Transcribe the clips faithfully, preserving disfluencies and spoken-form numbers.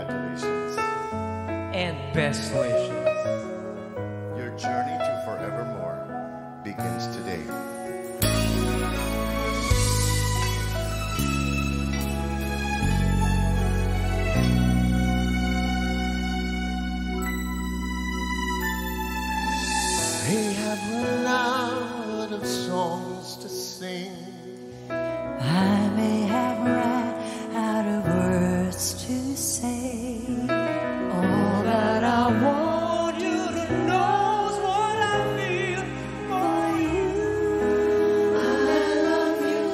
Congratulations. And best wishes. Your journey to forevermore begins today. They have run out of songs to sing. I may have run out of words to say. All that I want you to know is what I feel for you. I love you.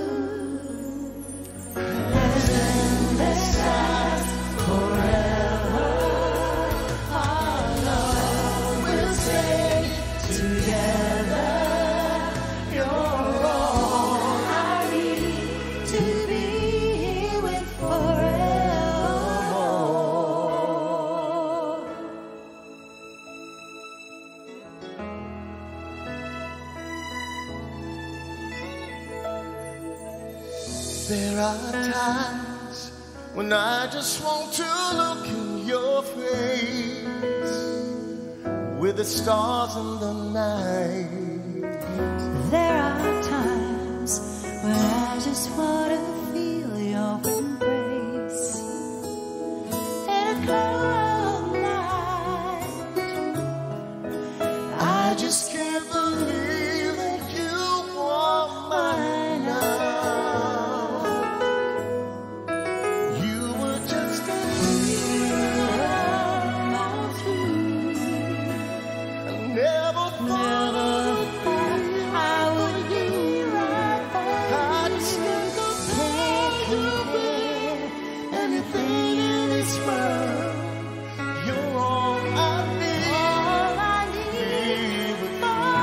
Endless times forever. Our love will stay together. You're all I need to be here with forevermore. There are times when I just want to look in your face with the stars in the night. There are times when I just want to feel your embrace in a cold night. I just can't believe that you are mine now. You were just a dream. I never thought I would be right there. I just never thought you'd be anything in this world. You're all I need. All I Be need with you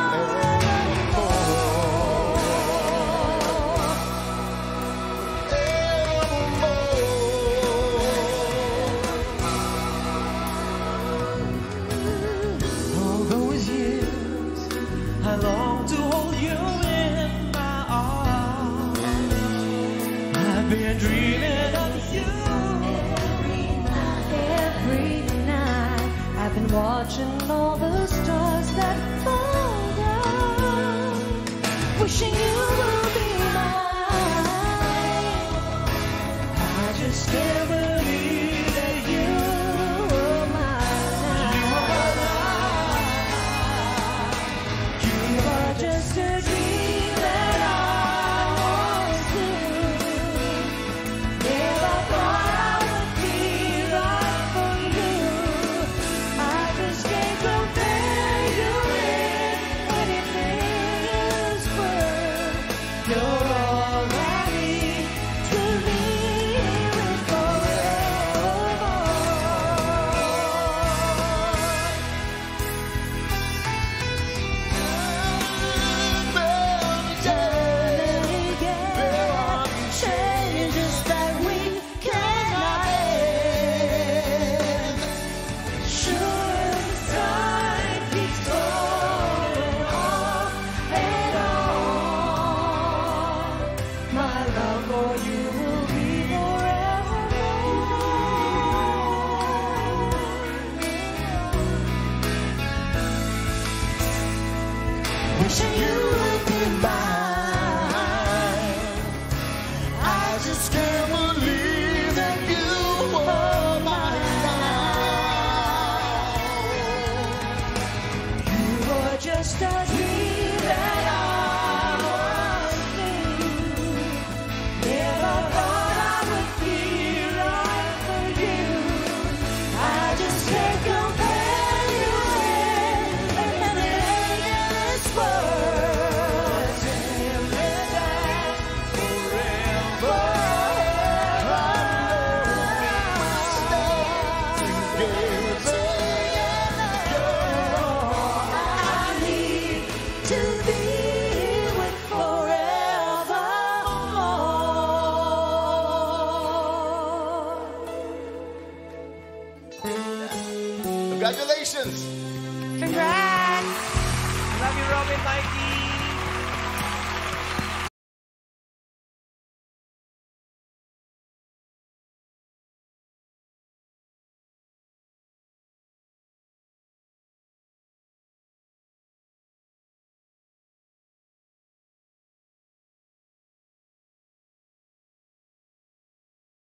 All those years, I long to hold you in my arms. I've been dreaming of you. every night, every night. I've been watching all the stars that fall down, wishing you will be mine. I just can't believe that you are mine. You are just a dream that I once knew. Never thought I would be right for you. I just can't compare you with anything in this world. You're all I need to be with forevermore. Turn again, changes that we cannot end. Sure as time keeps going on and on, my love for you will be forevermore. Wishing you would be mine. I just can't believe that you were mine now. You were just a dream that I once knew. Never thought I would be right for you. I just can't compare you with anything in this world. Till the day forever. I need to be with forevermore. Congratulations. Congrats! Love you, Robin Mikey.